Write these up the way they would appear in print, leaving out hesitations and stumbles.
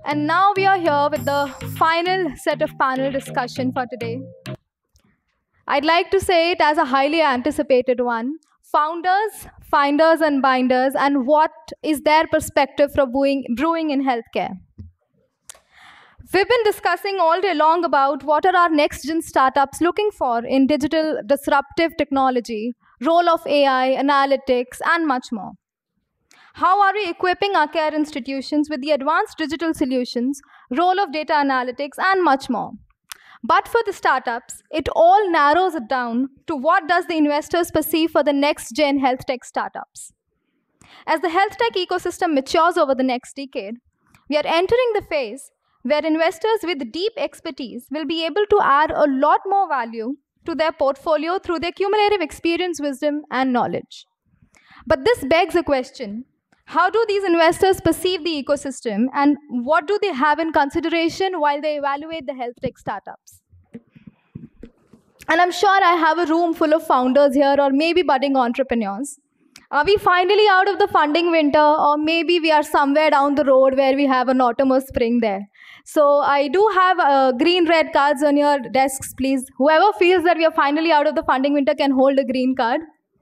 And now we are here with the final set of panel discussion for today. I'd like to say it as a highly anticipated one. Founders, finders, and binders, and what is their perspective for brewing in healthcare. We've been discussing all day long about what are our next-gen startups looking for in digital disruptive technology, role of AI, analytics, and much more. How are we equipping our care institutions with the advanced digital solutions, role of data analytics, and much more? But for the startups, it all narrows it down to what does the investors perceive for the next-gen health tech startups. As the health tech ecosystem matures over the next decade, we are entering the phase where investors with deep expertise will be able to add a lot more value to their portfolio through their cumulative experience, wisdom, and knowledge. But this begs a question. How do these investors perceive the ecosystem, and what do they have in consideration while they evaluate the health tech startups? And I'm sure I have a room full of founders here, or maybe budding entrepreneurs. Are we finally out of the funding winter, or maybe we are somewhere down the road where we have an autumn or spring there? So I do have green, red cards on your desks, please. Whoever feels that we are finally out of the funding winter can hold a green card.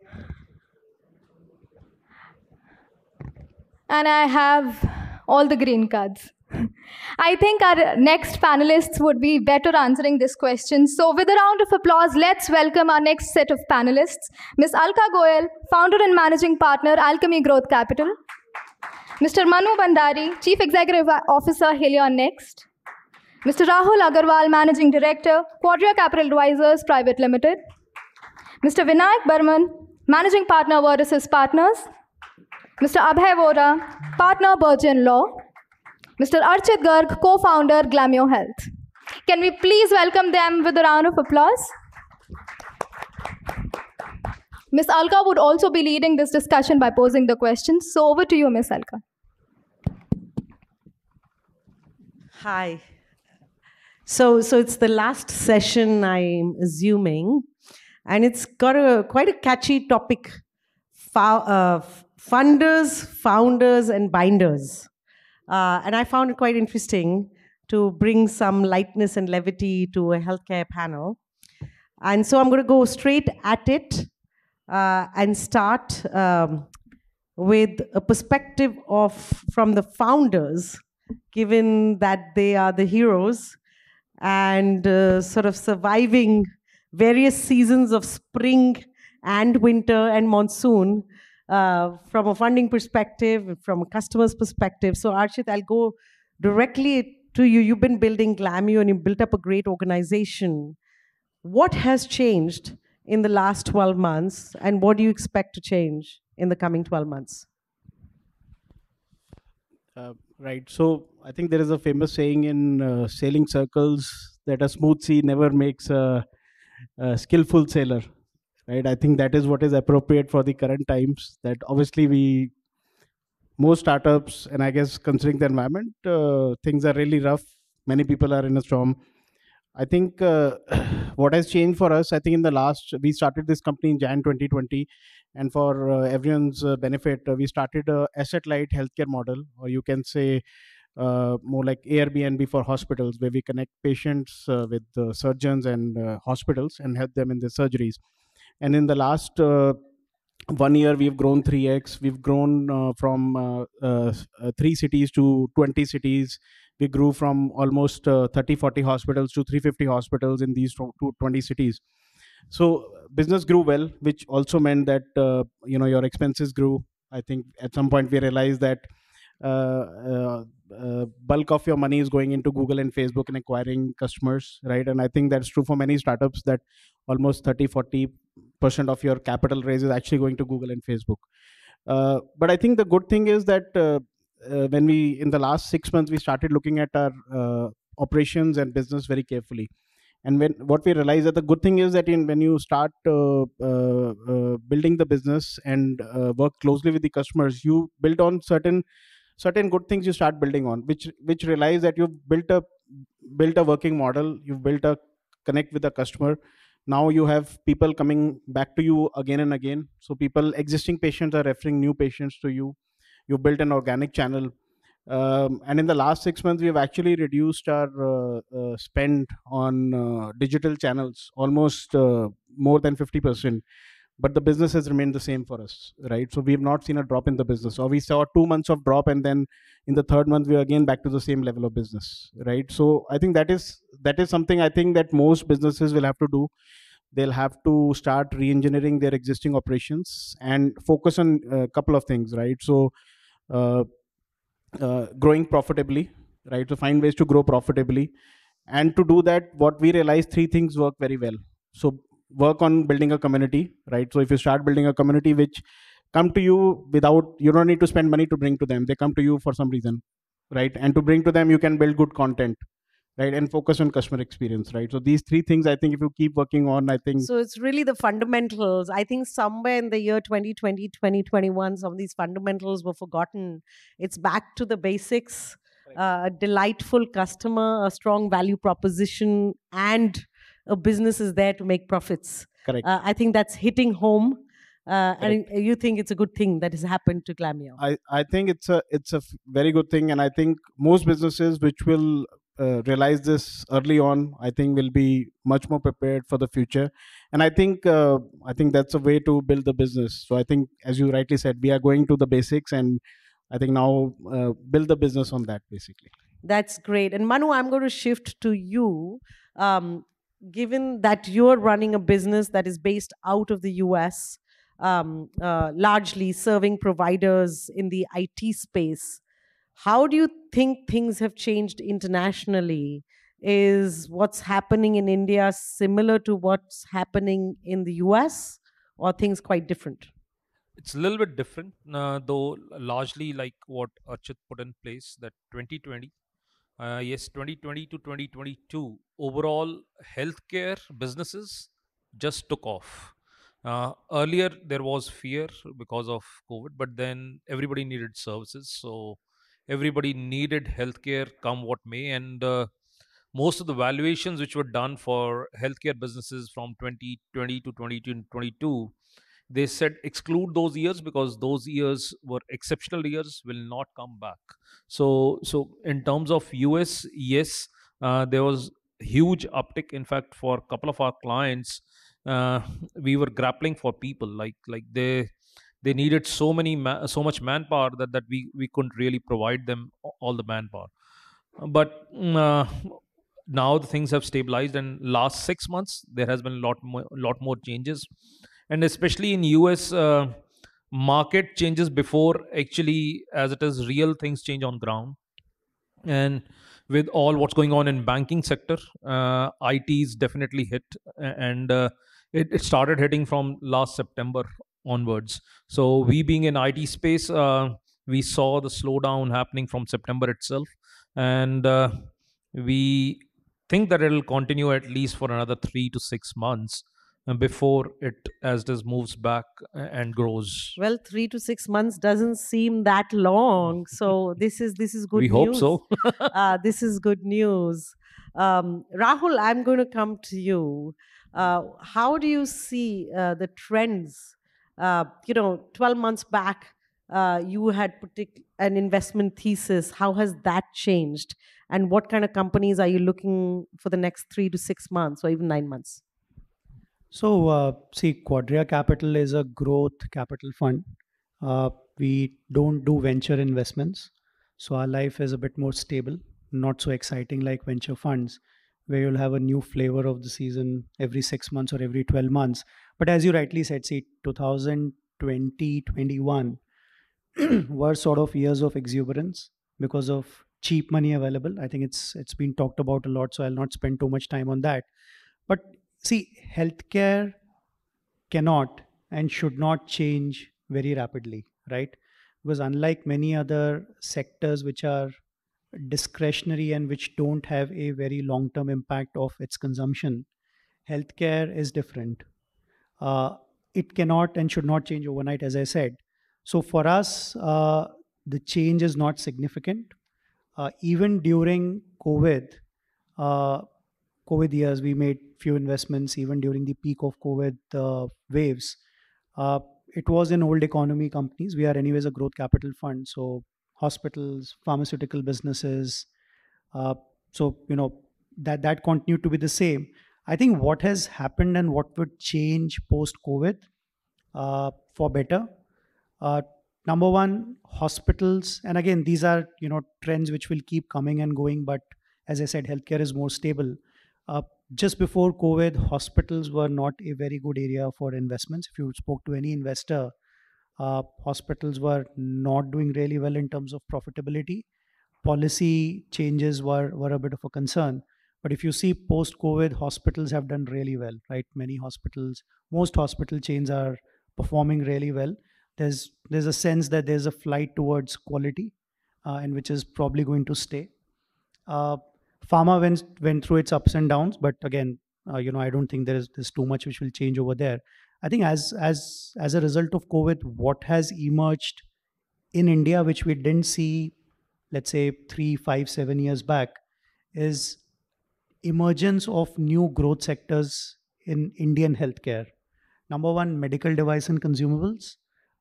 And I have all the green cards. I think our next panelists would be better answering this question. So with a round of applause, let's welcome our next set of panelists. Ms. Alka Goyal, founder and managing partner, Alchemy Growth Capital. Mr. Manu Bandari, Chief Executive Officer, Helion Next. Mr. Rahul Agarwal, Managing Director, Quadria Capital Advisors Private Limited. Mr. Vinayak Burman, Managing Partner, Vertices Partners. Mr. Abhay Vora, Partner, Burgeon Law. Mr. Archit Garg, Co-founder, Glamio Health. Can we please welcome them with a round of applause? Ms. Alka would also be leading this discussion by posing the questions. So over to you, Ms. Alka. Hi. So it's the last session, I'm assuming, and it's got quite a catchy topic. Funders, founders, and binders. And I found it quite interesting to bring some lightness and levity to a healthcare panel. And so I'm going to go straight at it and start with a perspective from the founders, given that they are the heroes and sort of surviving various seasons of spring and winter and monsoon. From a funding perspective, from a customer's perspective. So Archit, I'll go directly to you. You've been building Glamio and you built up a great organization. What has changed in the last 12 months and what do you expect to change in the coming 12 months? Right. So I think there is a famous saying in sailing circles that a smooth sea never makes a skillful sailor. Right, I think that is what is appropriate for the current times. That obviously most startups, and I guess considering the environment, things are really rough. Many people are in a storm. I think what has changed for us, I think we started this company in Jan 2020, and for everyone's benefit, we started a asset-light healthcare model, or you can say more like Airbnb for hospitals, where we connect patients with surgeons and hospitals and help them in their surgeries. And in the last 1 year, we've grown 3x. We've grown from 3 cities to 20 cities. We grew from almost 30, 40 hospitals to 350 hospitals in these 20 cities. So business grew well, which also meant that your expenses grew. I think at some point we realized that bulk of your money is going into Google and Facebook and acquiring customers, right? And I think that's true for many startups, that almost 30-40% of your capital raise is actually going to Google and Facebook. But I think the good thing is that when in the last 6 months, we started looking at our operations and business very carefully. And what we realized, that the good thing is that when you start building the business and work closely with the customers, you build on certain good things you start building on, which realize that you've built a working model, you've built a connect with the customer. Now you have people coming back to you again and again. So existing patients are referring new patients to you. You built an organic channel. And in the last 6 months, we have actually reduced our spend on digital channels almost more than 50%. But the business has remained the same for us, right? So we have not seen a drop in the business. Or we saw 2 months of drop, and then in the third month we are again back to the same level of business, right? So I think that is something I think that most businesses will have to do. They'll have to start re-engineering their existing operations and focus on a couple of things, right? So uh, growing profitably, right? To find ways to grow profitably. And to do that, what we realize, three things work very well. So work on building a community, right? So if you start building a community which come to you without, you don't need to spend money to bring to them. They come to you for some reason, right? And to bring to them, you can build good content, right? And focus on customer experience, right? So these three things, I think if you keep working on, I think. So it's really the fundamentals. I think somewhere in the year 2020, 2021, some of these fundamentals were forgotten. It's back to the basics, a delightful customer, a strong value proposition, and a business is there to make profits. Correct. I think that's hitting home. And you think it's a good thing that has happened to Glamio? I think it's a very good thing, and I think most businesses which will realize this early on, I think will be much more prepared for the future. And I think that's a way to build the business. So I think, as you rightly said, we are going to the basics, and I think now build the business on that basically. That's great. And Manu, I'm going to shift to you. Given that you're running a business that is based out of the US, largely serving providers in the IT space, how do you think things have changed internationally? Is what's happening in India similar to what's happening in the US, or things quite different? It's a little bit different, though largely like what Archit put in place, that 2020. Yes, 2020 to 2022, overall healthcare businesses just took off. Earlier, there was fear because of COVID, but then everybody needed services. So everybody needed healthcare come what may. And most of the valuations which were done for healthcare businesses from 2020 to 2022, they said exclude those years because those years were exceptional years, will not come back. So in terms of US, yes, there was huge uptick. In fact, for a couple of our clients, we were grappling for people, like they needed so much manpower that we couldn't really provide them all the manpower. But now the things have stabilized, and last 6 months there has been a lot more changes, and especially in US, market changes before actually, as it is, real things change on ground. And with all what's going on in banking sector, IT is definitely hit, and it started hitting from last September onwards. So we being in IT space, we saw the slowdown happening from September itself, and we think that it'll continue at least for another 3 to 6 months before it, as this, moves back and grows. Well, 3 to 6 months doesn't seem that long. So this is good We news. hope so. This is good news. Rahul, I'm going to come to you. How do you see the trends? 12 months back, you had an investment thesis. How has that changed? And what kind of companies are you looking for the next 3 to 6 months or even 9 months? So, see, Quadria Capital is a growth capital fund. We don't do venture investments. So, our life is a bit more stable, not so exciting like venture funds, where you'll have a new flavor of the season every 6 months or every 12 months. But as you rightly said, see, 2020, 21 were sort of years of exuberance because of cheap money available. I think it's been talked about a lot, so I'll not spend too much time on that. But see, healthcare cannot and should not change very rapidly, right? Because unlike many other sectors which are discretionary and which don't have a very long-term impact of its consumption, healthcare is different. It cannot and should not change overnight, as I said. So for us, the change is not significant. Even during COVID years, we made few investments. Even during the peak of COVID waves, it was in old economy companies. We are anyways a growth capital fund, so hospitals, pharmaceutical businesses. So that continued to be the same. I think what has happened and what would change post COVID for better. Number one, hospitals, and again, these are trends which will keep coming and going. But as I said, healthcare is more stable. Just before COVID, hospitals were not a very good area for investments. If you spoke to any investor, hospitals were not doing really well in terms of profitability. Policy changes were a bit of a concern. But if you see post-COVID, hospitals have done really well, right? Most hospital chains are performing really well. There's a sense that there's a flight towards quality, and which is probably going to stay. Pharma went through its ups and downs, but again, I don't think there's too much which will change over there. I think as a result of COVID, what has emerged in India, which we didn't see, let's say 3, 5, 7 years back, is emergence of new growth sectors in Indian healthcare. Number one, medical device and consumables.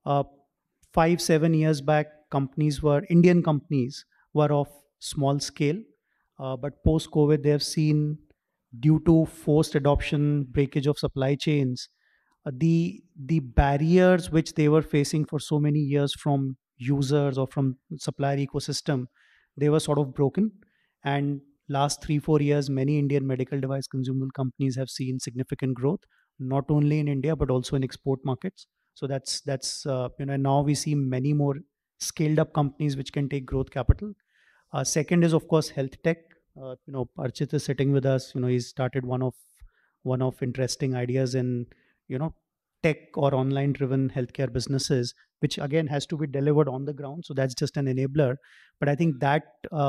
5, 7 years back, Indian companies were of small scale, but post-COVID, they have seen, due to forced adoption, breakage of supply chains, the barriers which they were facing for so many years from users or from supplier ecosystem, they were sort of broken. And last 3-4 years, many Indian medical device consumable companies have seen significant growth, not only in India but also in export markets. So that's now we see many more scaled up companies which can take growth capital. Second is of course health tech. Archit is sitting with us. He's started one of interesting ideas in tech or online driven healthcare businesses, which again has to be delivered on the ground. So that's just an enabler. But I think that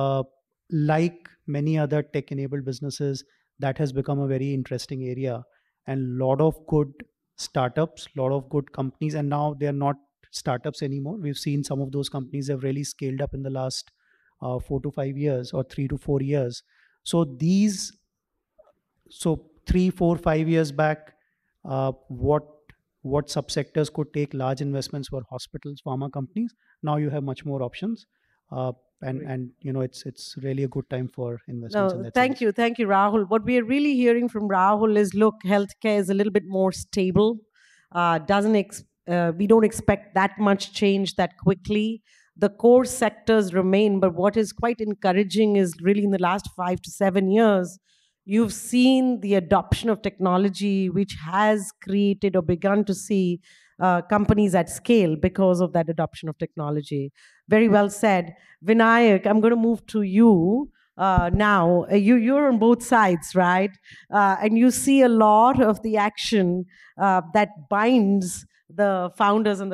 like many other tech enabled businesses, that has become a very interesting area, and lot of good startups, lot of good companies, and now they're not startups anymore. We've seen some of those companies have really scaled up in the last 4 to 5 years or 3 to 4 years. So 3, 4, 5 years back, what subsectors could take large investments were hospitals, pharma companies. Now you have much more options, and it's really a good time for investments. No, thank you, Rahul. What we are really hearing from Rahul is, look, healthcare is a little bit more stable. We don't expect that much change that quickly. The core sectors remain, but what is quite encouraging is really in the last 5 to 7 years, you've seen the adoption of technology, which has created or begun to see companies at scale because of that adoption of technology. Very well said. Vinayak, I'm going to move to you now. You're on both sides, right? And you see a lot of the action that binds the founders and the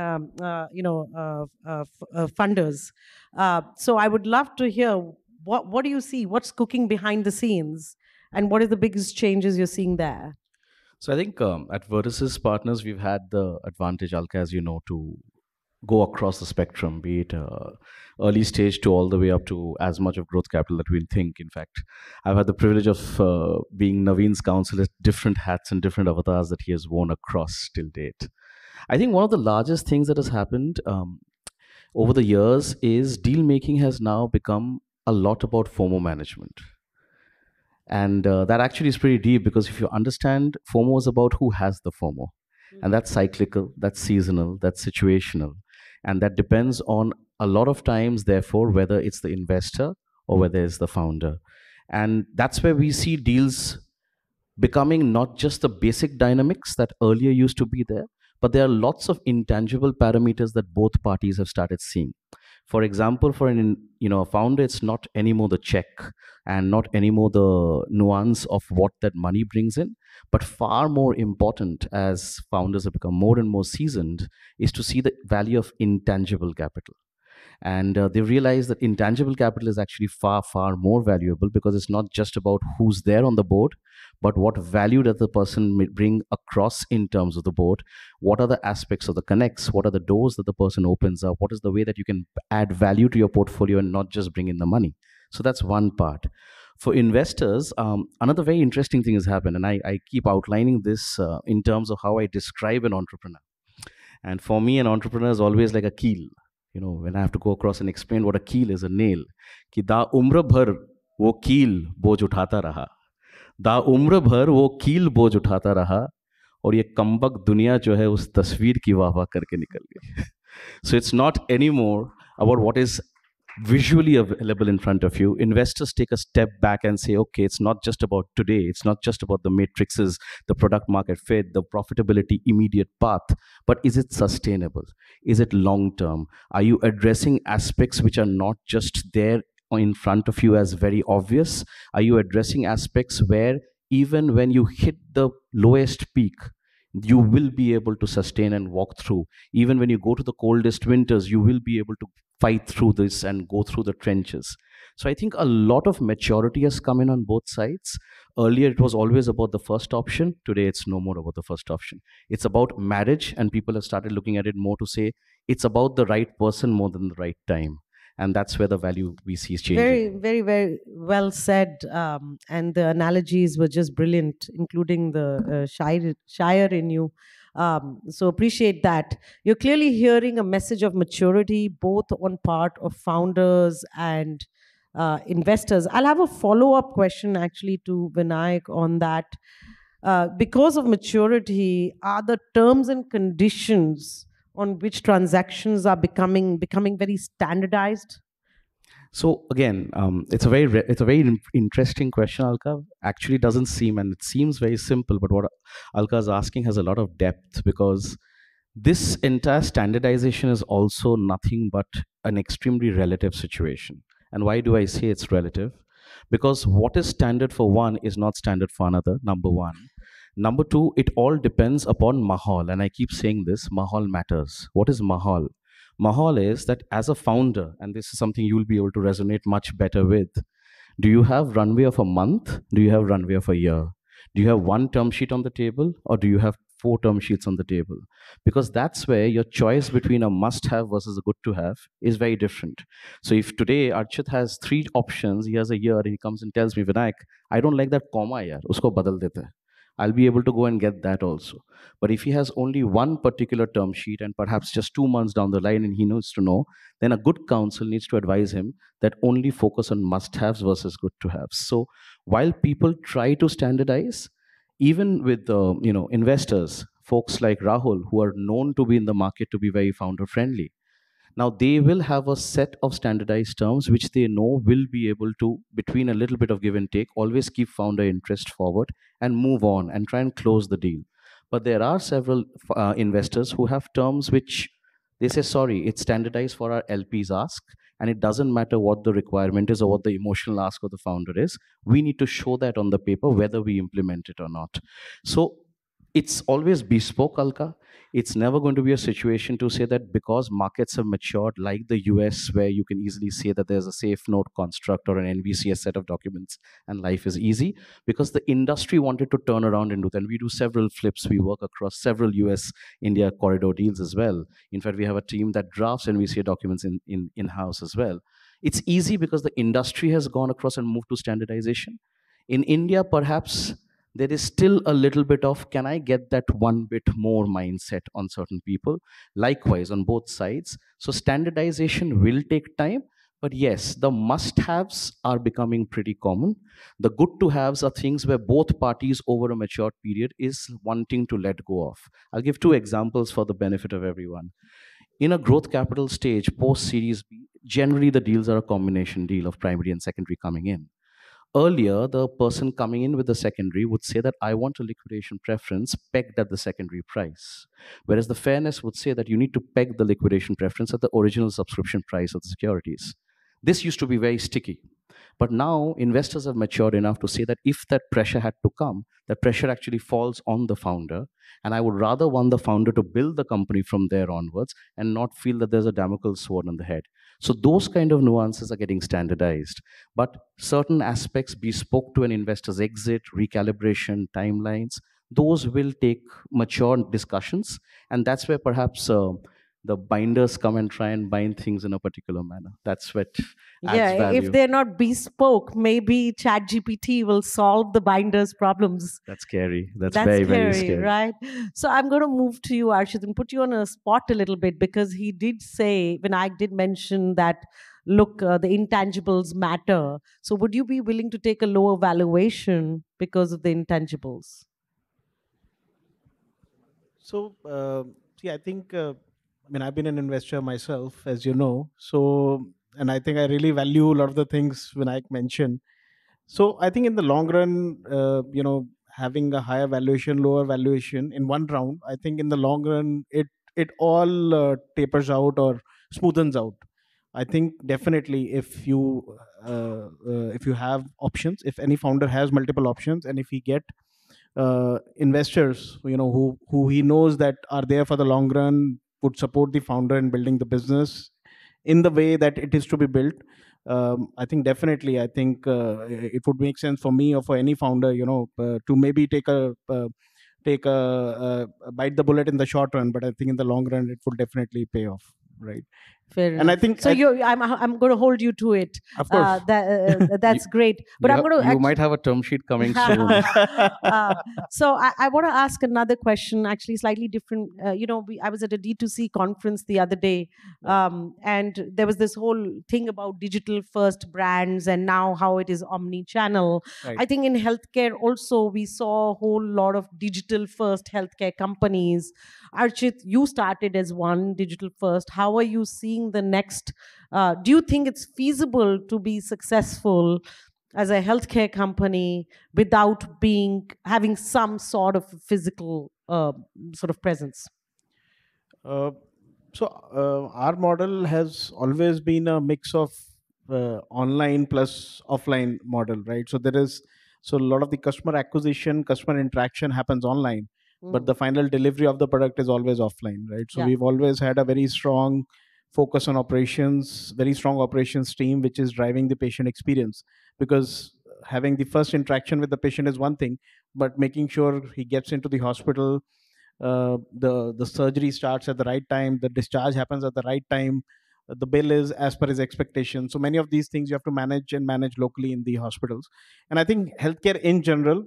funders. So I would love to hear, what do you see? What's cooking behind the scenes? And what are the biggest changes you're seeing there? So I think at Vertices Partners, we've had the advantage, Alka, as you know, to go across the spectrum, be it early stage to all the way up to as much of growth capital that we think. In fact, I've had the privilege of being Naveen's counsel at different hats and different avatars that he has worn across till date. I think one of the largest things that has happened over the years is deal making has now become a lot about FOMO management. And that actually is pretty deep, because if you understand, FOMO is about who has the FOMO. And that's cyclical, that's seasonal, that's situational. And that depends on a lot of times, therefore, whether it's the investor or whether it's the founder. And that's where we see deals becoming not just the basic dynamics that earlier used to be there, but there are lots of intangible parameters that both parties have started seeing. For example, for a founder, it's not anymore the check and not anymore the nuance of what that money brings in, but far more important, as founders have become more and more seasoned, is to see the value of intangible capital. And they realize that intangible capital is actually far, far more valuable, because it's not just about who's there on the board, but what value does the person bring across in terms of the board? What are the aspects of the connects? What are the doors that the person opens up? What is the way that you can add value to your portfolio and not just bring in the money? So that's one part. For investors, another very interesting thing has happened, and I keep outlining this in terms of how I describe an entrepreneur. And for me, an entrepreneur is always like a keel. You know, when I have to go across and explain what a keel is, a nail, कि दा उम्र भर वो कील बोझ उठाता रहा, दा उम्र भर वो कील बोझ उठाता रहा, और ये कमबख्त दुनिया जो है उस तस्वीर की वाह वाह करके निकल गई. So it's not anymore about what is visually available in front of you. Investors take a step back and say, okay, it's not just about today. It's not just about the matrices, the product market fit, the profitability, immediate path, but is it sustainable? Is it long term? Are you addressing aspects which are not just there in front of you as very obvious? Are you addressing aspects where even when you hit the lowest peak, you will be able to sustain and walk through? Even when you go to the coldest winters, you will be able to fight through this and go through the trenches. So I think a lot of maturity has come in on both sides. Earlier, it was always about the first option. Today, it's no more about the first option. It's about marriage, and people have started looking at it more to say it's about the right person more than the right time. And that's where the value we see is changing. Very, very, very well said. And the analogies were just brilliant, including the Shire in you. So appreciate that. You're clearly hearing a message of maturity, both on part of founders and investors. I'll have a follow-up question actually to Vinayak on that. Because of maturity, are the terms and conditions on which transactions are becoming very standardized? So again, it's a very interesting question, Alka. Actually, doesn't seem, and it seems very simple, but what Alka is asking has a lot of depth, because this entire standardization is also nothing but an extremely relative situation. And why do I say it's relative? Because what is standard for one is not standard for another, number one. Number two, it all depends upon mahal. And I keep saying this, mahal matters. What is mahal? Mahal is that as a founder, and this is something you will be able to resonate much better with, do you have runway of a month? Do you have runway of a year? Do you have one term sheet on the table, or do you have 4 term sheets on the table? Because that's where your choice between a must-have versus a good-to-have is very different. So if today Archit has 3 options, he has a year, and he comes and tells me, Vinayak, I don't like that comma yaar, usko badal dete hai. I'll be able to go and get that also. But if he has only one particular term sheet and perhaps just 2 months down the line and he needs to know, then a good counsel needs to advise him that only focus on must-haves versus good-to-haves. So while people try to standardize, even with investors, folks like Rahul, who are known to be in the market to be very founder-friendly, now they will have a set of standardized terms which they know will be able to, between a little bit of give and take, always keep founder interest forward and move on and try and close the deal. But there are several investors who have terms which they say, sorry, it's standardized for our LPs ask, and it doesn't matter what the requirement is or what the emotional ask of the founder is. We need to show that on the paper, whether we implement it or not. So it's always bespoke, Alka. It's never going to be a situation to say that because markets have matured like the US, where you can easily say that there's a safe note construct or an NVCS set of documents and life is easy, because the industry wanted to turn around and do that. And we do several flips. We work across several US-India corridor deals as well. In fact, we have a team that drafts NVCA documents in-house as well. It's easy because the industry has gone across and moved to standardization. In India, perhaps there is still a little bit of, can I get that one bit more mindset on certain people? Likewise, on both sides. So standardization will take time, but yes, the must-haves are becoming pretty common. The good-to-haves are things where both parties over a matured period is wanting to let go of. I'll give 2 examples for the benefit of everyone. In a growth capital stage, post-Series B, generally the deals are a combination deal of primary and secondary coming in. Earlier, the person coming in with the secondary would say that I want a liquidation preference pegged at the secondary price. Whereas the fairness would say that you need to peg the liquidation preference at the original subscription price of the securities. This used to be very sticky. But now investors have matured enough to say that if that pressure had to come, that pressure actually falls on the founder. And I would rather want the founder to build the company from there onwards and not feel that there's a Damocles sword on the head. So those kind of nuances are getting standardized. But certain aspects bespoke to an investor's exit, recalibration, timelines, those will take mature discussions. And that's where perhaps the binders come and try and bind things in a particular manner. That's what adds Yeah, value. if they're not bespoke, maybe ChatGPT will solve the binders problems. That's scary. That's That's very, scary, very scary. right? So I'm going to move to you, Arshit, and put you on a spot a little bit, because he did say, Vinayak did mention that, look, the intangibles matter. So would you be willing to take a lower valuation because of the intangibles? So, see, I think, I mean, I've been an investor myself, as you know. So, and I think I really value a lot of the things Vinayak mentioned. So, I think in the long run, having a higher valuation, lower valuation in one round, I think in the long run, it all tapers out or smoothens out. I think definitely if you have options, if any founder has multiple options, and if he get investors, who he knows that are there for the long run, would support the founder in building the business in the way that it is to be built. I think definitely, I think it would make sense for me or for any founder, to maybe bite the bullet in the short run, but I think in the long run it would definitely pay off, right? Fair And I enough. think So I'm going to hold you to it. Of course. That's great. But I'm going to. You might have a term sheet coming soon. So I want to ask another question, actually slightly different. I was at a D2C conference the other day, and there was this whole thing about digital first brands and now how it is omni-channel. Right. I think in healthcare also we saw a whole lot of digital first healthcare companies. Archit, you started as one digital first. How are you seeing the next? Do you think it's feasible to be successful as a healthcare company without having some sort of physical sort of presence? Our model has always been a mix of online plus offline model, right? So a lot of the customer acquisition, customer interaction happens online, but the final delivery of the product is always offline, right? So Yeah. we've always had a very strong focus on operations, very strong operations team, which is driving the patient experience, because having the first interaction with the patient is one thing, but making sure he gets into the hospital, the surgery starts at the right time, the discharge happens at the right time, the bill is as per his expectation. So many of these things you have to manage locally in the hospitals. And I think healthcare in general,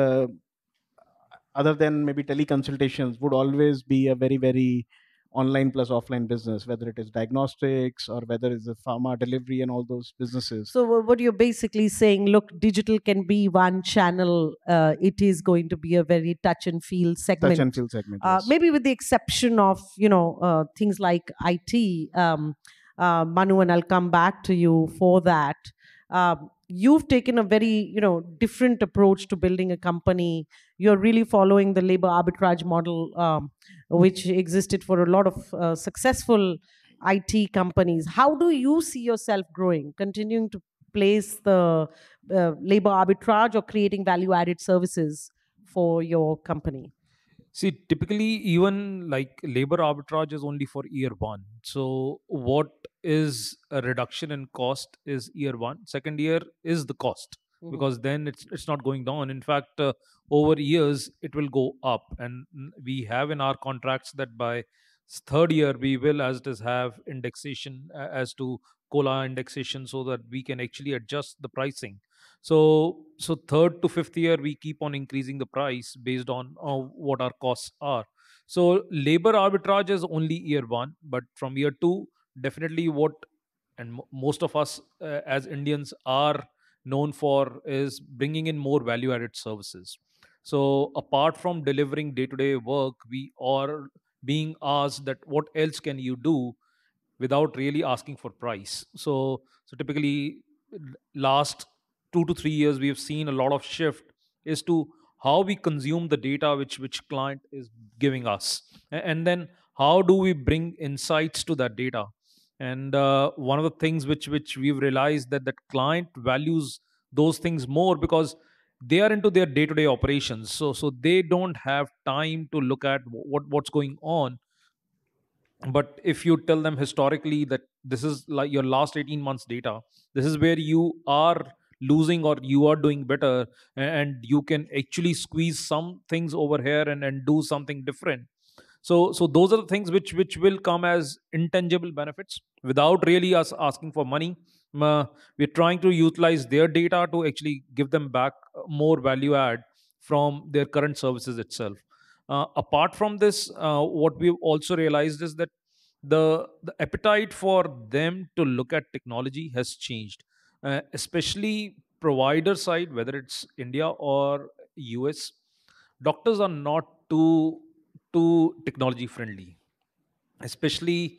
other than maybe teleconsultations, would always be a very, very online plus offline business, whether it is diagnostics or whether it's a pharma delivery and all those businesses. So what you're basically saying, look, digital can be one channel. It is going to be a very touch and feel segment. Touch and feel segment, yes. Maybe with the exception of things like IT. Manu, and I'll come back to you for that. You've taken a very different approach to building a company. You're really following the labor arbitrage model, which existed for a lot of successful IT companies. How do you see yourself growing, continuing to place the labor arbitrage or creating value-added services for your company? See, typically, even like labor arbitrage is only for year one. So, what is a reduction in cost is year one. Second year is the cost, because then it's not going down. In fact, over years it will go up, and we have in our contracts that by third year we will, as it is, have indexation as to COLA indexation, so that we can actually adjust the pricing. So third to fifth year we keep on increasing the price based on what our costs are. So labor arbitrage is only year one, but from year two, definitely what and most of us as Indians are known for is bringing in more value added services. So apart from delivering day to day work, we are being asked that what else can you do, without really asking for price. So typically last 2 to 3 years we have seen a lot of shift is to how we consume the data which client is giving us. And then how do we bring insights to that data. And one of the things which we've realized that client values those things more, because they are into their day-to-day operations, so they don't have time to look at what's going on. But if you tell them historically that this is like your last 18 months data, this is where you are losing or you are doing better, and you can actually squeeze some things over here and do something different. So those are the things which will come as intangible benefits without really us asking for money. We're trying to utilize their data to actually give them back more value add from their current services itself. Apart from this, what we've also realized is that the appetite for them to look at technology has changed, especially provider side, whether it's India or US. Doctors are not too technology friendly, especially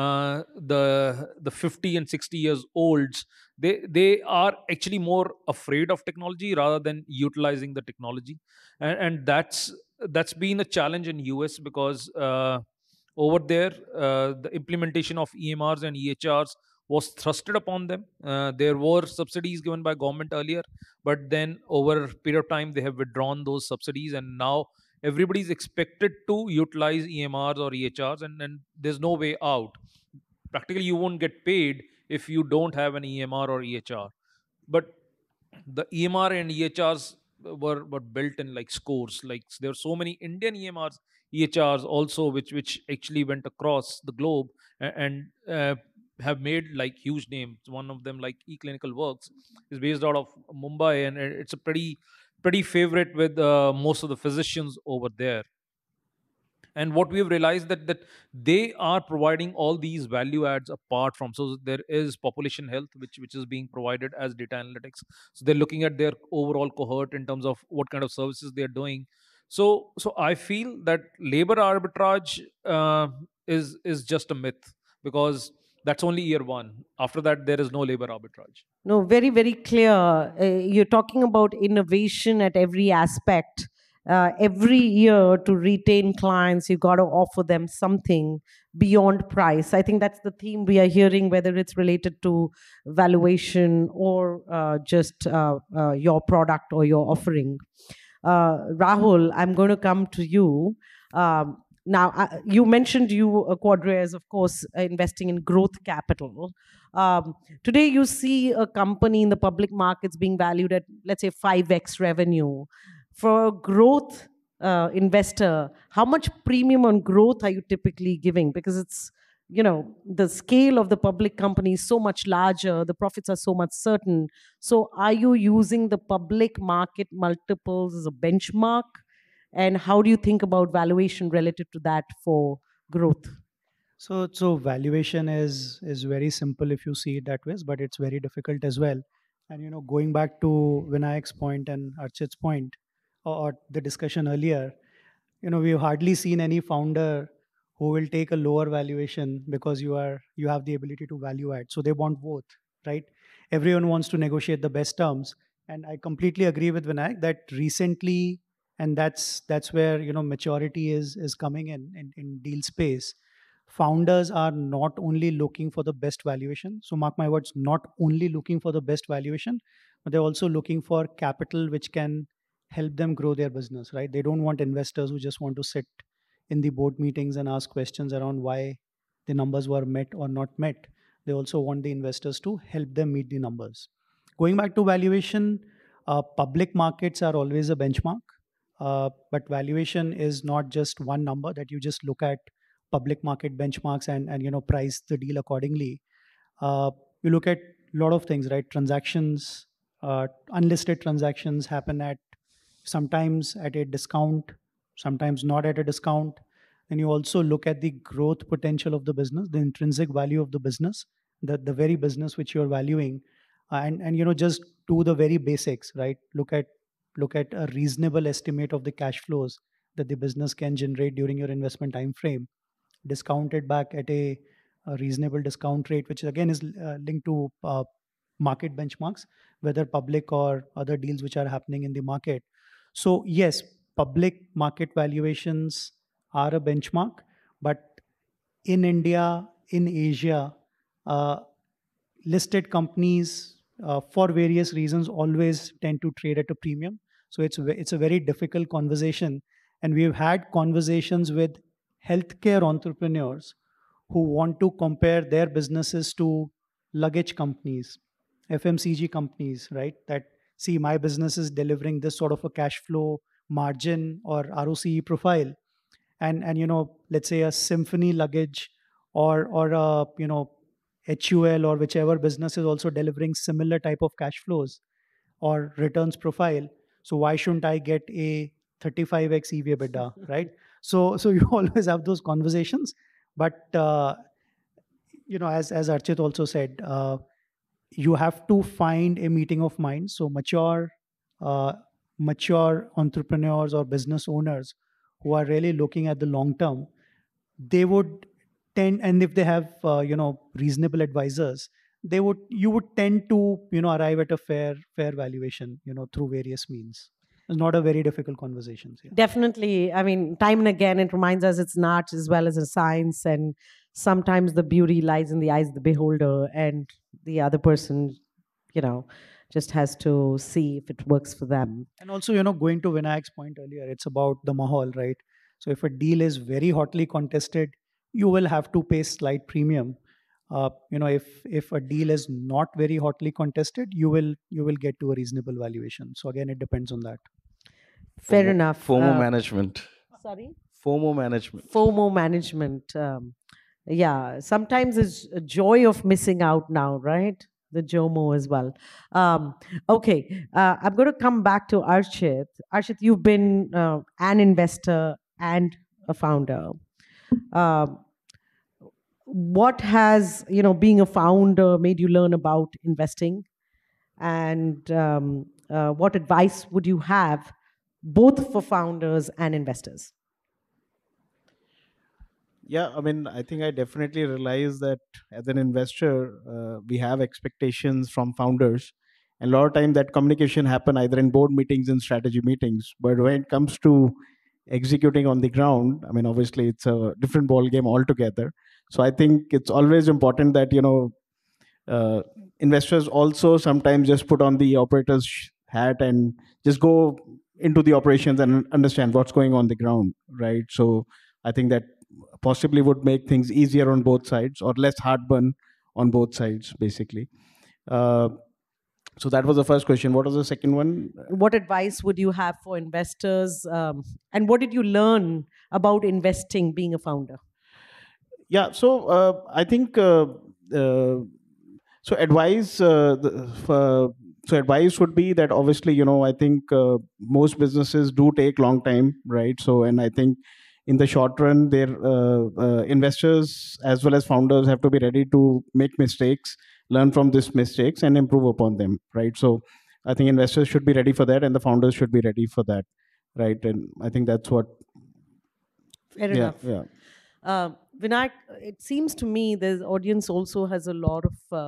the 50 and 60 years olds. They are actually more afraid of technology rather than utilizing the technology. And that's been a challenge in US because over there the implementation of EMRs and EHRs was thrusted upon them. There were subsidies given by government earlier, but then over a period of time they have withdrawn those subsidies, and now everybody's expected to utilize EMRs or EHRs, and there's no way out. Practically, you won't get paid if you don't have an EMR or EHR. But the EMR and EHRs were built in like scores. Like there are so many Indian EMRs, EHRs also, which actually went across the globe and have made like huge names. One of them, like eClinical Works, is based out of Mumbai, and it's a pretty favorite with most of the physicians over there. And what we have realized that they are providing all these value adds apart from. So there is population health which is being provided as data analytics. So they're looking at their overall cohort in terms of what kind of services they're doing. So I feel that labor arbitrage is just a myth, because that's only year one. After that, there is no labor arbitrage. No, very, very clear. You're talking about innovation at every aspect. Every year to retain clients, you got to offer them something beyond price. I think that's the theme we are hearing, whether it's related to valuation or just your product or your offering. Rahul, I'm going to come to you. Now, you mentioned Quadria is, of course, investing in growth capital. Today, you see a company in the public markets being valued at, let's say, 5x revenue. For a growth investor, how much premium on growth are you typically giving? Because it's, the scale of the public company is so much larger, the profits are so much certain. So are you using the public market multiples as a benchmark? And how do you think about valuation relative to that for growth? So valuation is very simple if you see it that way, but it's very difficult as well. And going back to Vinayak's point and Archit's point, or the discussion earlier, we've hardly seen any founder who will take a lower valuation because you have the ability to value add. So they want both, right? Everyone wants to negotiate the best terms, and I completely agree with Vinayak that recently, and that's where maturity is coming in deal space. Founders are not only looking for the best valuation. So mark my words, not only looking for the best valuation, but they're also looking for capital which can help them grow their business, right? They don't want investors who just want to sit in the board meetings and ask questions around why the numbers were met or not met. They also want the investors to help them meet the numbers. Going back to valuation, public markets are always a benchmark, but valuation is not just one number that you just look at public market benchmarks and price the deal accordingly. You look at a lot of things, right? Transactions, unlisted transactions happen at sometimes at a discount, sometimes not at a discount. And you also look at the growth potential of the business, the intrinsic value of the business, the very business which you're valuing, and just do the very basics, right? Look at a reasonable estimate of the cash flows that the business can generate during your investment time frame, discounted back at a reasonable discount rate, which again is linked to market benchmarks, whether public or other deals which are happening in the market. So yes, public market valuations are a benchmark, but in India, in Asia, listed companies for various reasons always tend to trade at a premium. So it's a very difficult conversation, and we've had conversations with healthcare entrepreneurs who want to compare their businesses to luggage companies, FMCG companies, right? That see, my business is delivering this sort of a cash flow margin or ROCE profile. and let's say a Symphony luggage or a HUL or whichever business is also delivering similar type of cash flows or returns profile. So why shouldn't I get a 35x EV EBITDA, right? So you always have those conversations, but as Archit also said, you have to find a meeting of minds. So mature entrepreneurs or business owners who are really looking at the long term, they would tend, and if they have reasonable advisors, you would tend to arrive at a fair valuation through various means. It's not a very difficult conversation. Yeah. Definitely. I mean, time and again, it reminds us it's an art as well as a science. And sometimes the beauty lies in the eyes of the beholder, and the other person, just has to see if it works for them. And also, going to Vinayak's point earlier, it's about the mahal, right? So if a deal is very hotly contested, you will have to pay slight premium. If a deal is not very hotly contested, you will get to a reasonable valuation. So again, it depends on that. Fair enough. FOMO management. Sorry? FOMO management. FOMO management. Yeah, sometimes it's a joy of missing out now, right? The JOMO as well. Okay, I'm going to come back to Archit. Archit, you've been an investor and a founder. What has, being a founder made you learn about investing? And what advice would you have both for founders and investors? Yeah, I mean, I think I definitely realize that as an investor, we have expectations from founders. And a lot of time that communication happen either in board meetings and strategy meetings. But when it comes to executing on the ground, I mean, obviously it's a different ball game altogether. So I think it's always important that, investors also sometimes just put on the operator's hat and just go into the operations and understand what's going on the ground, right? So I think that possibly would make things easier on both sides or less heartburn on both sides, basically. So that was the first question. What was the second one? What advice would you have for investors? And what did you learn about investing being a founder? Yeah, so I think so advice. So advice would be that obviously, I think most businesses do take long time, right? So, and I think in the short run, their investors as well as founders have to be ready to make mistakes, learn from these mistakes, and improve upon them, right? So I think investors should be ready for that, and the founders should be ready for that, right? And I think that's what. Fair enough. Yeah. Vinayak, it seems to me the audience also has a lot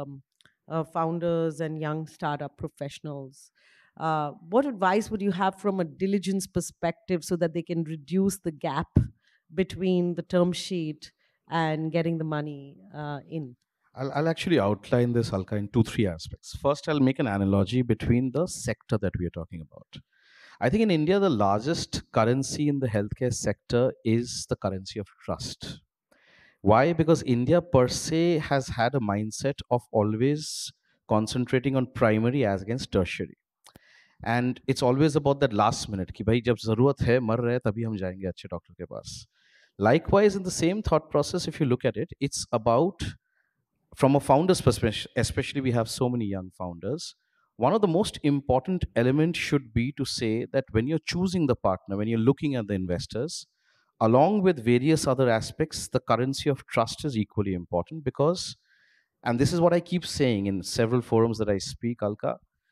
of founders and young startup professionals. What advice would you have from a diligence perspective so that they can reduce the gap between the term sheet and getting the money in? I'll actually outline this, Alka, in 2-3 aspects. First, I'll make an analogy between the sector that we are talking about. I think in India, the largest currency in the healthcare sector is the currency of trust. Why? Because India per se has had a mindset of always concentrating on primary as against tertiary. And it's always about that last minute कि भाई जब ज़रूरत है मर रहे तभी हम जाएंगे अच्छे डॉक्टर के पास. Likewise, in the same thought process, if you look at it, it's about, from a founder's perspective, especially we have so many young founders, one of the most important elements should be to say that when you're choosing the partner, when you're looking at the investors, along with various other aspects, the currency of trust is equally important because, and this is what I keep saying in several forums that I speak, Alka,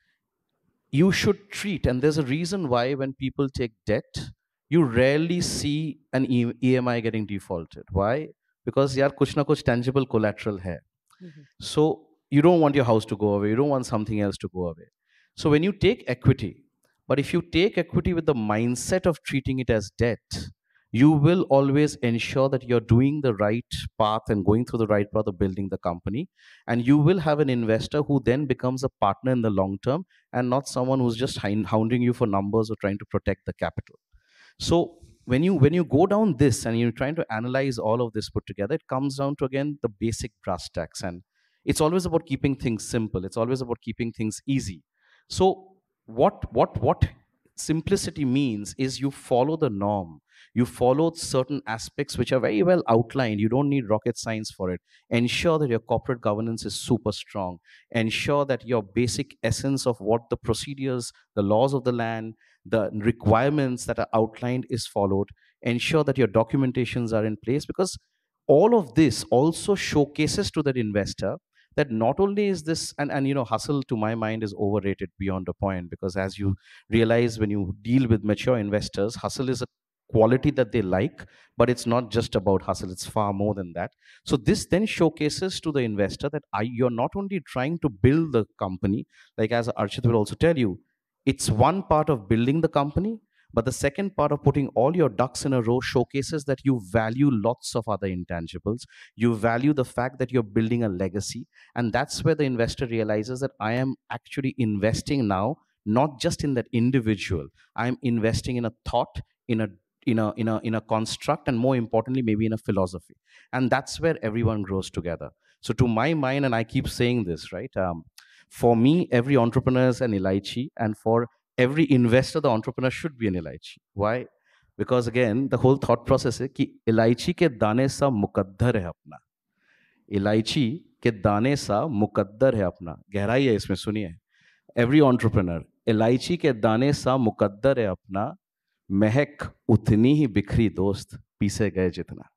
you should treat, and there's a reason why when people take debt, you rarely see an EMI getting defaulted. Why? Because yaar kuch na kuch tangible collateral hai. So you don't want your house to go away. You don't want something else to go away. So when you take equity, but if you take equity with the mindset of treating it as debt, you will always ensure that you're doing the right path and going through the right path of building the company. And you will have an investor who then becomes a partner in the long term and not someone who's just hounding you for numbers or trying to protect the capital. So when you go down this and you're trying to analyze all of this put together, it comes down to, again, the basic brass tacks. And it's always about keeping things simple. It's always about keeping things easy. So what simplicity means is you follow the norm. You follow certain aspects which are very well outlined. You don't need rocket science for it. Ensure that your corporate governance is super strong. Ensure that your basic essence of what the procedures, the laws of the land, the requirements that are outlined is followed. Ensure that your documentations are in place, because all of this also showcases to that investor that not only is this, and hustle to my mind is overrated beyond a point, because as you realize when you deal with mature investors, hustle is a quality that they like, but it's not just about hustle, it's far more than that. So this then showcases to the investor that you're not only trying to build the company, like as Archit will also tell you, it's one part of building the company, but the second part of putting all your ducks in a row showcases that you value lots of other intangibles. You value the fact that you're building a legacy. And that's where the investor realizes that I am actually investing now, not just in that individual. I'm investing in a thought, in a construct, and more importantly, maybe in a philosophy. And that's where everyone grows together. So to my mind, and I keep saying this, right? For me, every entrepreneur is an Elaichi, and for every investor, the entrepreneur should be an Elaichi. Why? Because again, the whole thought process है कि इलायची के दाने सा मुकद्दर है अपना. इलायची के दाने सा मुकद्दर है अपना. गहराई है इसमें, सुनिए. Every entrepreneur, इलायची के दाने सा मुकद्दर है अपना. महक उतनी ही बिखरी दोस्त पीसे गए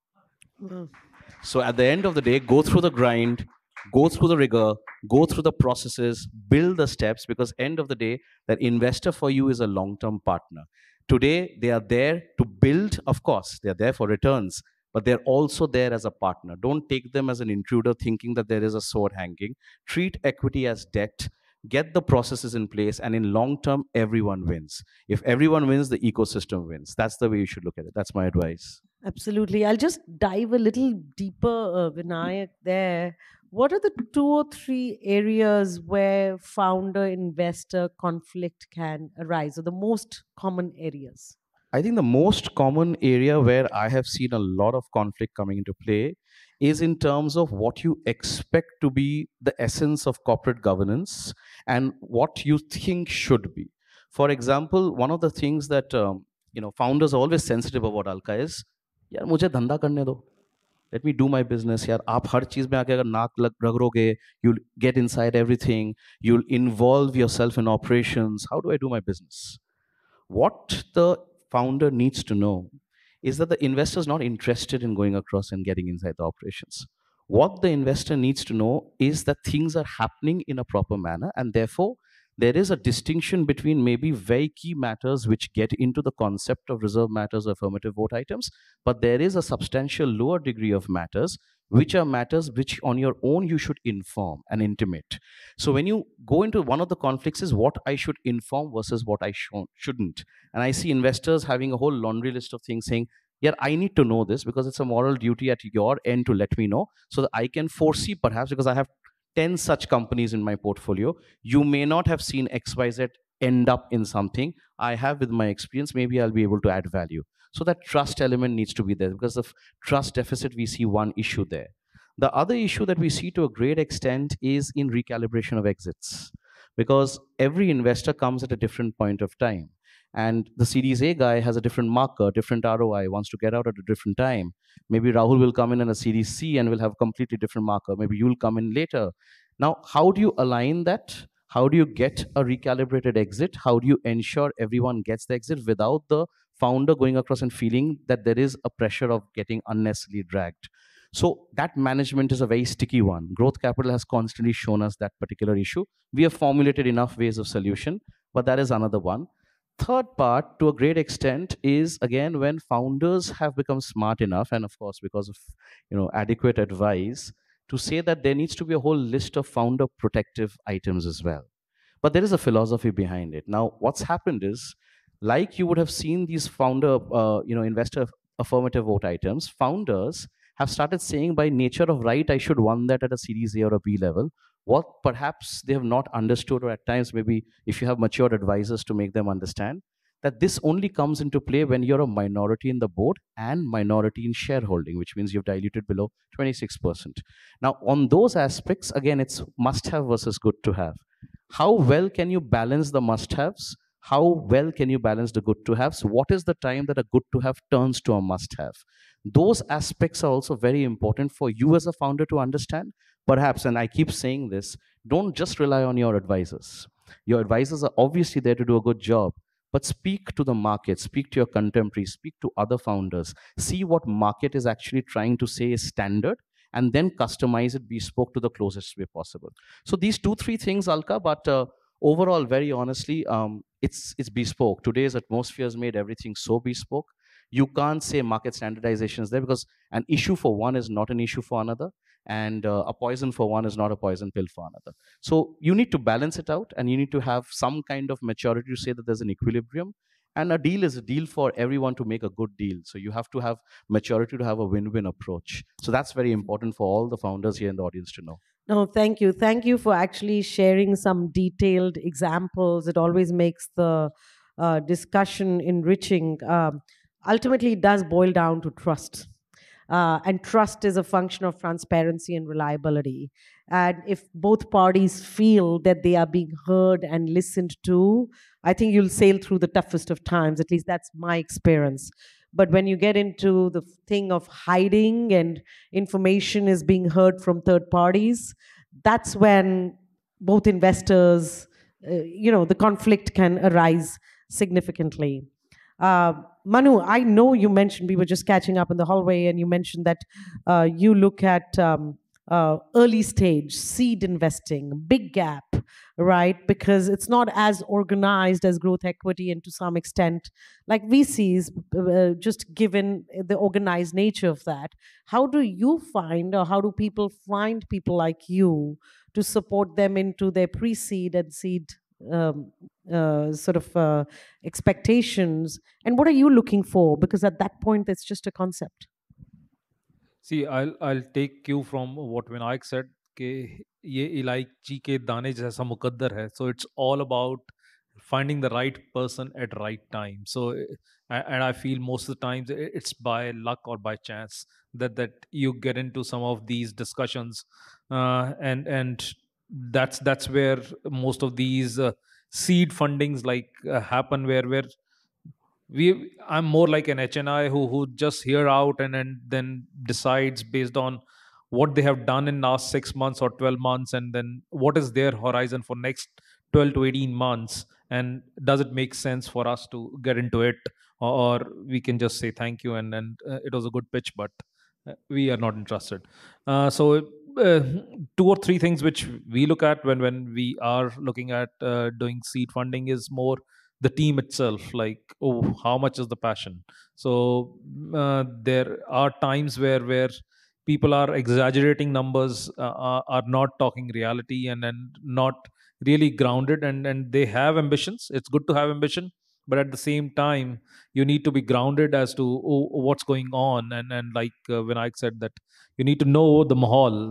जितना. So at the end of the day, go through the grind, go through the rigor, go through the processes, build the steps, because end of the day, that investor for you is a long-term partner. Today, they are there to build, of course, they're there for returns, but they're also there as a partner. Don't take them as an intruder thinking that there is a sword hanging. Treat equity as debt, get the processes in place, and in long term, everyone wins. If everyone wins, the ecosystem wins. That's the way you should look at it. That's my advice. Absolutely. I'll just dive a little deeper, Vinayak, there. What are the 2 or 3 areas where founder investor conflict can arise, or the most common areas? I think the most common area where I have seen a lot of conflict coming into play is in terms of what you expect to be the essence of corporate governance and what you think should be. For example, one of the things that founders are always sensitive about, Alka, is यार मुझे धंधा करने दो, let me do my business. यार आप हर चीज में आके अगर नाक रगड़ोगे, you'll get inside everything, you'll involve yourself in operations. How do I do my business? What the founder needs to know is that the investor is not interested in going across and getting inside the operations. What the investor needs to know is that things are happening in a proper manner, and therefore there is a distinction between maybe very key matters which get into the concept of reserve matters or affirmative vote items, but there is a substantial lower degree of matters which are matters which on your own you should inform and intimate. So when you go into one of the conflicts is what I should inform versus what I shouldn't. And I see investors having a whole laundry list of things saying, yeah, I need to know this because it's a moral duty at your end to let me know so that I can foresee, perhaps because I have 10 such companies in my portfolio. You may not have seen XYZ end up in something. I have, with my experience, maybe I'll be able to add value. So that trust element needs to be there. Because of trust deficit, we see one issue there. The other issue that we see to a great extent is in recalibration of exits. Because every investor comes at a different point of time. And the Series A guy has a different marker, different ROI, wants to get out at a different time. Maybe Rahul will come in a Series C and will have a completely different marker. Maybe you'll come in later. Now, how do you align that? How do you get a recalibrated exit? How do you ensure everyone gets the exit without the founder going across and feeling that there is a pressure of getting unnecessarily dragged? So that management is a very sticky one. Growth Capital has constantly shown us that particular issue. We have formulated enough ways of solution, but that is another one. Third part, to a great extent, is again when founders have become smart enough, and of course because of adequate advice, to say that there needs to be a whole list of founder protective items as well. But there is a philosophy behind it. Now, what's happened is, like you would have seen these founder, investor affirmative vote items, founders have started saying by nature of right, I should want that at a Series A or a B level. What perhaps they have not understood, or at times maybe if you have matured advisors to make them understand, that this only comes into play when you're a minority in the board and minority in shareholding, which means you've diluted below 26%. Now, on those aspects, again, it's must-have versus good to have. How well can you balance the must-haves? how well can you balance the good to haves? What is the time that a good to have turns to a must have? Those aspects are also very important for you as a founder to understand. Perhaps, and I keep saying this, don't just rely on your advisors. Your advisors are obviously there to do a good job, but speak to the market, speak to your contemporaries, speak to other founders, see what market is actually trying to say is standard, and then customize it bespoke to the closest way possible. So these 2 3 things, Alka, but overall, very honestly, it's bespoke. Today's atmosphere has made everything so bespoke. You can't say market standardization is there, because an issue for one is not an issue for another, and a poison for one is not a poison pill for another. So you need to balance it out, and you need to have some kind of maturity to say that there's an equilibrium. And a deal is a deal for everyone to make a good deal. So you have to have maturity to have a win-win approach. So that's very important for all the founders here in the audience to know. No, thank you. Thank you for actually sharing some detailed examples. It always makes the discussion enriching. Ultimately, it does boil down to trust. And trust is a function of transparency and reliability. And if both parties feel that they are being heard and listened to, I think you'll sail through the toughest of times. At least that's my experience. But when you get into the thing of hiding and information is being heard from third parties, that's when both investors, the conflict can arise significantly. Manu, I know you mentioned, we were just catching up in the hallway, and you mentioned that you look at early stage, seed investing, big gap, right? Because it's not as organized as growth equity, and to some extent, like VCs, just given the organized nature of that. How do you find, or how do people find people like you to support them into their pre-seed and seed expectations, and what are you looking for? Because at that point, it's just a concept. See, I'll take cue from what Vinayak said. कि ये इलायची के दाने जैसा मुकद्दर है. So it's all about finding the right person at right time. So, and I feel most of the times it's by luck or by chance that you get into some of these discussions, and that's where most of these seed fundings happen, where I'm more like an HNI who just hear out and then decides based on what they have done in last 6 months or 12 months, and then what is their horizon for next 12 to 18 months, and does it make sense for us to get into it, or we can just say thank you and it was a good pitch, but we are not interested. So 2 or 3 things which we look at when we are looking at doing seed funding is more the team itself, like, oh, how much is the passion? So there are times where people are exaggerating numbers, are not talking reality, and not really grounded, and they have ambitions. It's good to have ambition, but at the same time you need to be grounded as to what's going on, and like Vinayak said, that you need to know the mahal,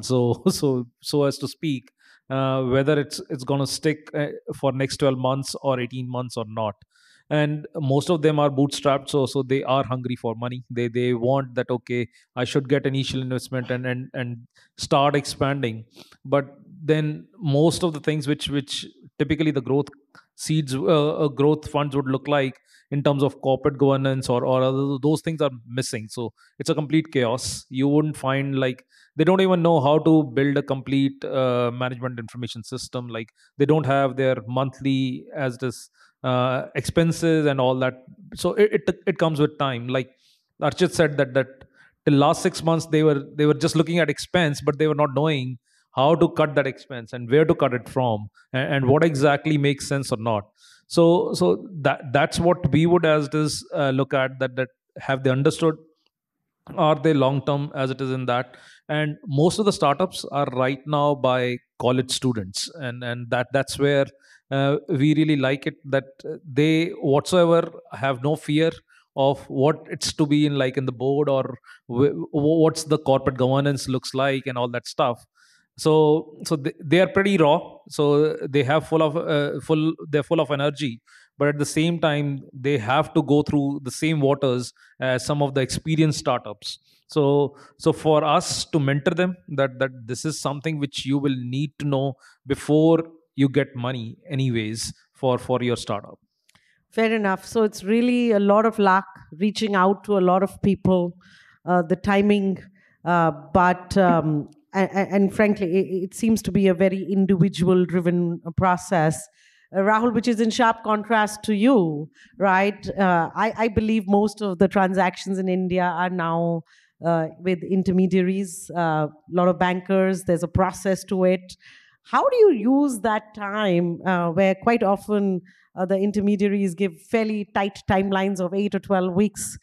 so as to speak, whether it's going to stick for next 12 months or 18 months or not. And most of them are bootstrapped, so they are hungry for money. They want that, okay, I should get initial investment and start expanding. But then most of the things which typically the growth seeds growth funds would look like in terms of corporate governance or other, those things are missing. So it's a complete chaos. You wouldn't find, like, they don't even know how to build a complete management information system. Like, they don't have their monthly as this expenses and all that. So it comes with time. Like Archit said, that till last 6 months they were just looking at expense, but they were not knowing how to cut that expense and where to cut it from, and what exactly makes sense or not. So that's what we would as this look at, that have they understood, are they long term as it is in that. And most of the startups are right now by college students, and that's where we really like it, that they whatsoever have no fear of what it's to be in, like in the board, or what's the corporate governance looks like and all that stuff. So they are pretty raw. So they have they're full of energy, but at the same time they have to go through the same waters as some of the experienced startups. So for us to mentor them, that this is something which you will need to know before you get money anyways for your startup. Fair enough. So it's really a lot of luck reaching out to a lot of people, the timing, and frankly, it seems to be a very individual-driven process. Rahul, which is in sharp contrast to you, right? I believe most of the transactions in India are now with intermediaries, a lot of bankers. There's a process to it. How do you use that time where quite often the intermediaries give fairly tight timelines of 8 or 12 weeks,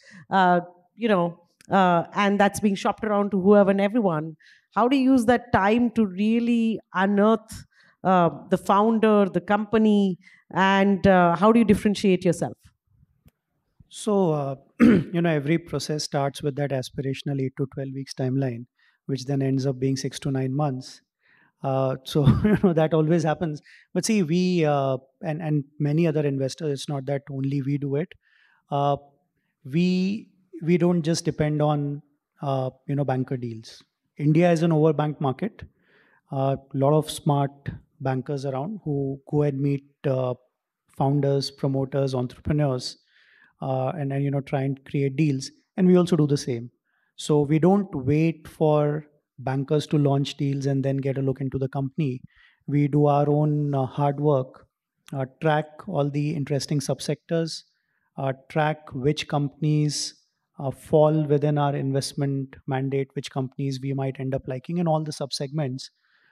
and that's being shopped around to whoever and everyone? How do you use that time to really unearth the founder, the company, and how do you differentiate yourself? So, every process starts with that aspirational 8 to 12 weeks timeline, which then ends up being 6 to 9 months. So, that always happens. But see, we and many other investors, it's not that only we do it. Uh, we we don't just depend on banker deals. India is an overbanked market. A lot of smart bankers around who go and meet founders, promoters, entrepreneurs, and try and create deals. And we also do the same. So we don't wait for bankers to launch deals and then get a look into the company. We do our own hard work, track all the interesting subsectors, track which companies fall within our investment mandate, which companies we might end up liking, and all the subsegments.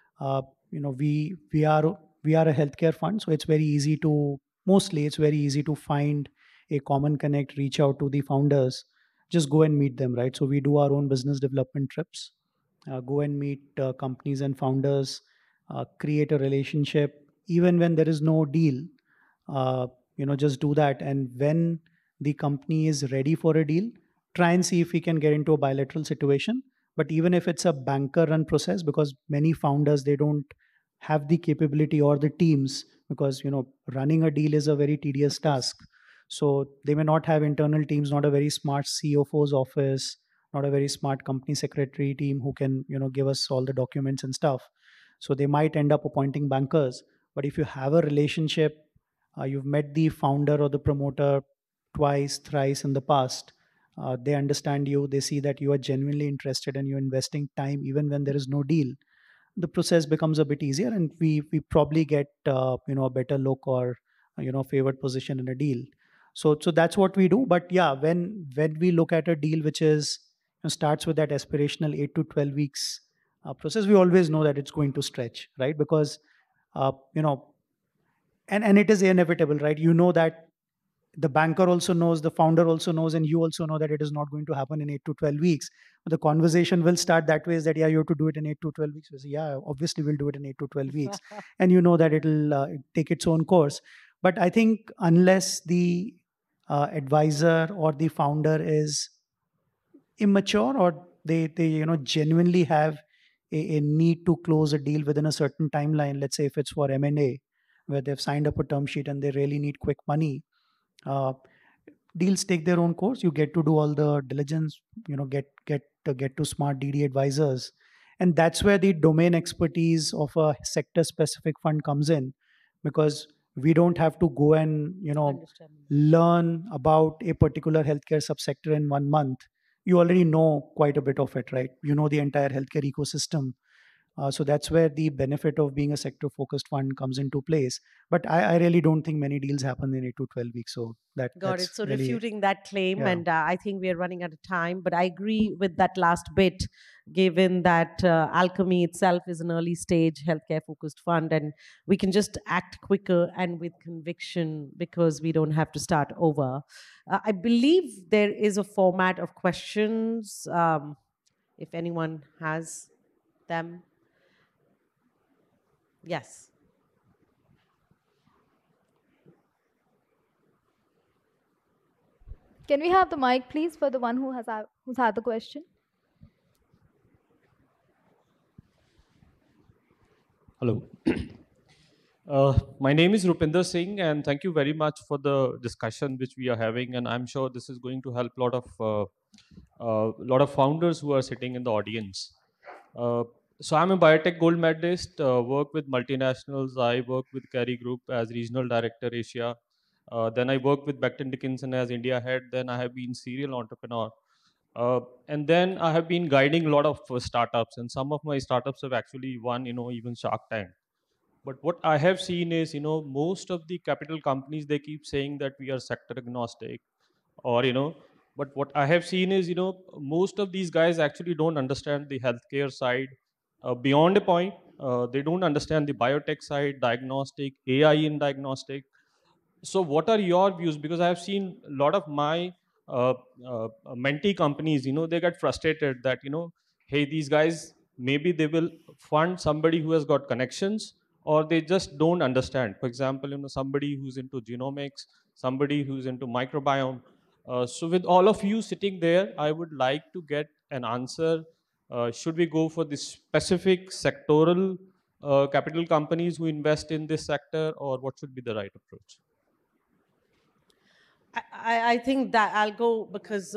We are a healthcare fund, so it's very easy to mostly it's very easy to find a common connect, reach out to the founders, just go and meet them, right? So we do our own business development trips, go and meet companies and founders, create a relationship, even when there is no deal. Just do that, and when the company is ready for a deal, try and see if we can get into a bilateral situation. But even if it's a banker run process, because many founders, they don't have the capability or the teams, because running a deal is a very tedious task. So they may not have internal teams, not a very smart CFO's office, not a very smart company secretary team who can give us all the documents and stuff. So they might end up appointing bankers. But if you have a relationship, you've met the founder or the promoter twice, thrice in the past, they understand you, they see that you are genuinely interested and you're investing time even when there is no deal, the process becomes a bit easier, and we probably get a better look or favored position in a deal. So that's what we do. But yeah, when we look at a deal which is starts with that aspirational 8 to 12 weeks process, we always know that it's going to stretch, right? Because and it is inevitable, right? That the banker also knows, the founder also knows, and you also know that it is not going to happen in 8 to 12 weeks. But the conversation will start that way, is that, yeah, you have to do it in 8 to 12 weeks. We say, yeah, obviously we'll do it in 8 to 12 weeks. And that it'll take its own course. But I think unless the advisor or the founder is immature, or they genuinely have a need to close a deal within a certain timeline, let's say if it's for M&A, where they've signed up a term sheet and they really need quick money, deals take their own course. You get to do all the diligence, get to smart DD advisors, and that's where the domain expertise of a sector specific fund comes in, because we don't have to go and learn about a particular healthcare subsector in 1 month. You already know quite a bit of it, right? You know the entire healthcare ecosystem. So that's where the benefit of being a sector-focused fund comes into place. But I really don't think many deals happen in 8 to 12 weeks. So Got it. So really, refuting that claim, yeah. and I think we are running out of time. But I agree with that last bit, given that Alchemy itself is an early stage healthcare-focused fund, and we can just act quicker and with conviction because we don't have to start over. I believe there is a format of questions, if anyone has them. Yes. Can we have the mic, please, for the one who's had the question? Hello. My name is Rupinder Singh, and thank you very much for the discussion which we are having. And I'm sure this is going to help a lot of founders who are sitting in the audience. So I'm a biotech gold medalist, work with multinationals. I work with Carey Group as regional director Asia. Then I worked with Becton Dickinson as India head. Then I have been serial entrepreneur. And then I have been guiding a lot of startups, and some of my startups have actually won, even Shark Tank. But what I have seen is, most of the capital companies, they keep saying that we are sector agnostic, or, but what I have seen is, most of these guys actually don't understand the healthcare side beyond a point. They don't understand the biotech side, diagnostic, AI in diagnostic. So what are your views? Because I have seen a lot of my mentee companies, they get frustrated that, hey, these guys, maybe they will fund somebody who has got connections, or they just don't understand. For example, somebody who's into genomics, somebody who's into microbiome. So with all of you sitting there, I would like to get an answer. Should we go for the specific sectoral capital companies who invest in this sector, or what should be the right approach? I think that I'll go because,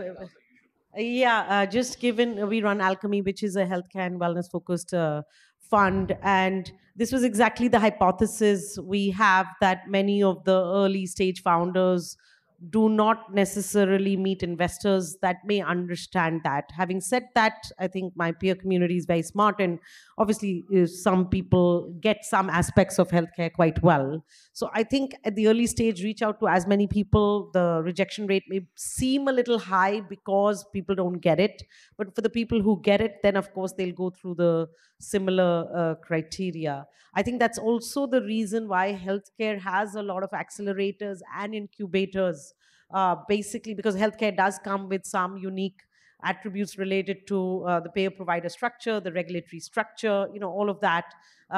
just given we run Alchemy, which is a healthcare and wellness focused fund. And this was exactly the hypothesis we have, that many of the early stage founders do not necessarily meet investors that may understand that. Having said that, I think my peer community is very smart, and obviously some people get some aspects of healthcare quite well. So I think at the early stage, reach out to as many people. The rejection rate may seem a little high because people don't get it, but for the people who get it, then of course they'll go through the similar criteria. I think that's also the reason why healthcare has a lot of accelerators and incubators, basically because healthcare does come with some unique attributes related to the payer-provider structure, the regulatory structure, all of that.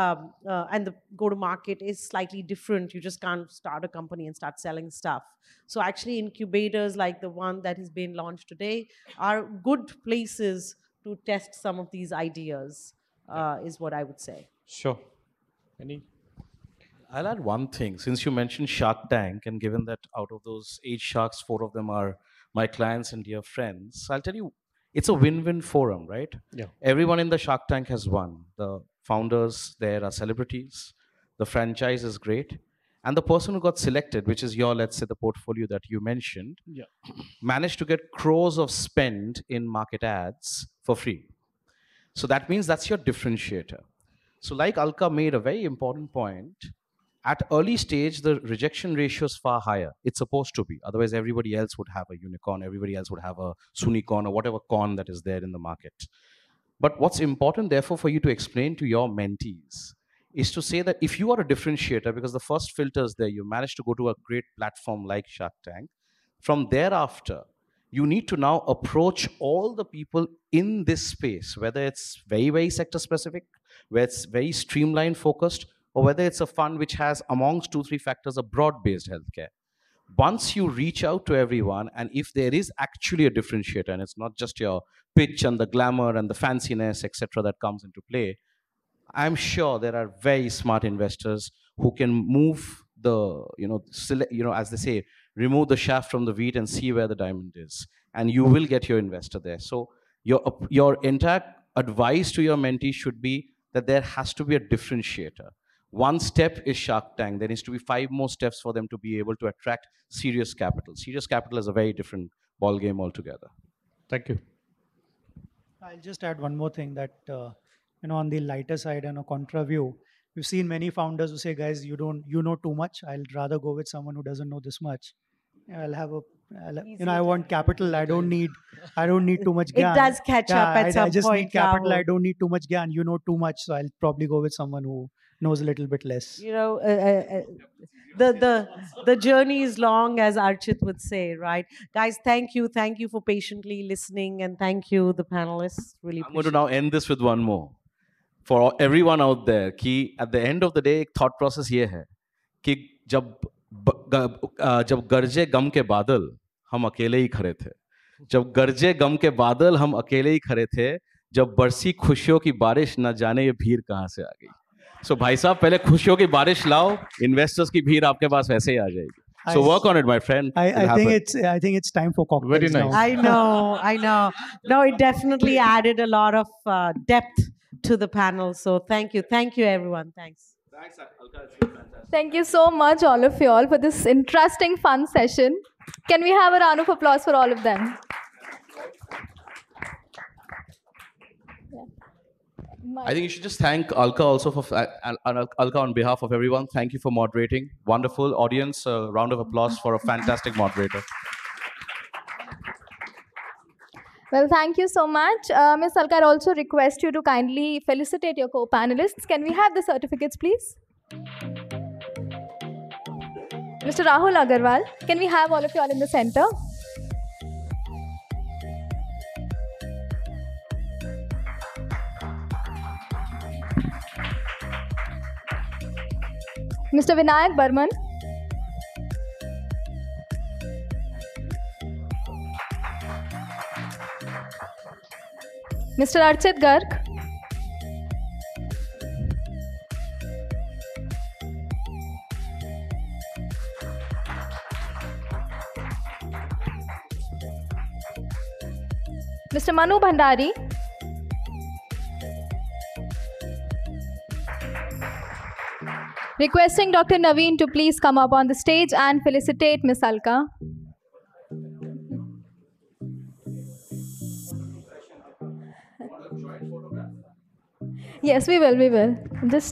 And the go-to-market is slightly different. You just can't start a company and start selling stuff. So actually incubators like the one that has been launched today are good places to test some of these ideas, is what I would say. Sure. Any? I'll add one thing. Since you mentioned Shark Tank, and given that out of those 8 sharks, 4 of them are my clients and dear friends, I'll tell you, it's a win-win forum, right? Yeah. Everyone in the Shark Tank has won. The founders there are celebrities. The franchise is great. And the person who got selected, which is your, let's say, the portfolio that you mentioned, managed to get crores of spend in market ads for free. So that means that's your differentiator. So like Alka made a very important point, at early stage, the rejection ratio is far higher. It's supposed to be. Otherwise, everybody else would have a unicorn. Everybody else would have a Sunicorn or whatever corn that is there in the market. But what's important, therefore, for you to explain to your mentees is to say that if you are a differentiator, because the first filter is there, you manage to go to a great platform like Shark Tank, from thereafter, you need to now approach all the people in this space, whether it's very, very sector specific, where it's very streamlined focused, or whether it's a fund which has amongst 2-3 factors a broad-based healthcare. Once you reach out to everyone, and if there is actually a differentiator, and it's not just your pitch and the glamour and the fanciness, etc., that comes into play, I'm sure there are very smart investors who can move the, as they say, remove the shaft from the wheat and see where the diamond is, and you will get your investor there. So your entire advice to your mentee should be that there has to be a differentiator. One step is Shark Tank. There needs to be 5 more steps for them to be able to attract serious capital. Serious capital is a very different ball game altogether. Thank you. I'll just add one more thing that, on the lighter side and a contra view, we've seen many founders who say, guys, you know too much. I'll rather go with someone who doesn't know this much. I want capital. I don't need too much gyan. It does catch up at some point. I just need capital. I don't need too much gyan. You know too much, so I'll probably go with someone who knows a little bit less. The journey is long, as Archit would say, right? Guys, thank you for patiently listening, and thank you, the panelists. Really, I'm going to now end this with one more for everyone out there. कि at the end of the day, thought process ये है कि जब गरजे गम के बादल हम अकेले ही खड़े थे, जब गरजे गम के बादल हम अकेले ही खड़े थे, जब बरसी खुशियों की बारिश न जाने ये भीड़ कहाँ से आ गई. So भाई साहब, पहले खुशियों की बारिश लाओ, investors की भीड़ आपके पास वैसे ही आ जाएगी. So work on it, my friend. I think it's time for cocktails. Very nice. Now. I know. No, it definitely added a lot of depth to the panel. So thank you, everyone. Thanks. Thanks, Alka. It's been fantastic. Thank you so much, all of you all, for this interesting, fun session. Can we have a round of applause for all of them? I think you should just thank Alka also for Alka on behalf of everyone. Thank you for moderating. Wonderful audience. A round of applause for a fantastic moderator. Well, thank you so much. Ms. Alka, I also request you to kindly felicitate your co-panelists. Can we have the certificates, please? Mr. Rahul Agarwal, can we have all of you all in the center? Mr. Vinayak Burman. Mr. Archit Garg. Mr. Manu Bhandari. Requesting Dr. Naveen to please come up on the stage and felicitate Ms. Alka. Yes, we will. Just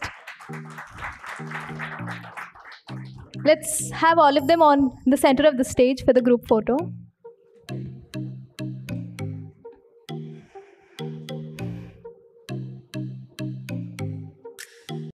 let's have all of them on the center of the stage for the group photo.